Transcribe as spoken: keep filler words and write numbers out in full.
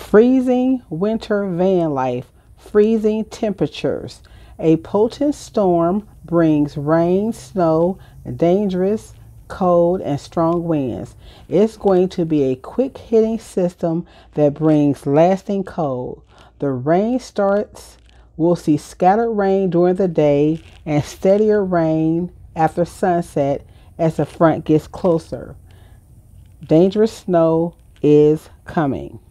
Freezing winter van life, freezing temperatures. A potent storm brings rain, snow, dangerous, cold, and strong winds. It's going to be a quick hitting system that brings lasting cold. The rain starts. We'll see scattered rain during the day and steadier rain after sunset as the front gets closer. Dangerous snow is coming.